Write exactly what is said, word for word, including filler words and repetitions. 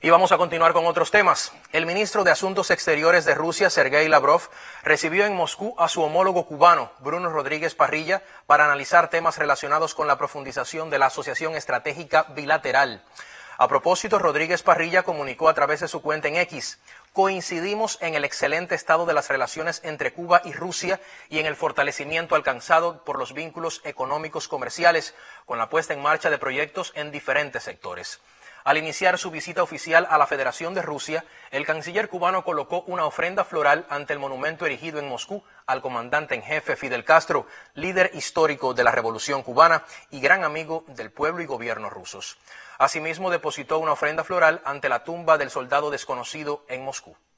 Y vamos a continuar con otros temas. El ministro de Asuntos Exteriores de Rusia, Sergei Lavrov, recibió en Moscú a su homólogo cubano, Bruno Rodríguez Parrilla, para analizar temas relacionados con la profundización de la asociación estratégica bilateral. A propósito, Rodríguez Parrilla comunicó a través de su cuenta en X: coincidimos en el excelente estado de las relaciones entre Cuba y Rusia y en el fortalecimiento alcanzado por los vínculos económicos comerciales con la puesta en marcha de proyectos en diferentes sectores. Al iniciar su visita oficial a la Federación de Rusia, el canciller cubano colocó una ofrenda floral ante el monumento erigido en Moscú al comandante en jefe Fidel Castro, líder histórico de la Revolución cubana y gran amigo del pueblo y gobierno rusos. Asimismo, depositó una ofrenda floral ante la tumba del soldado desconocido en Moscú.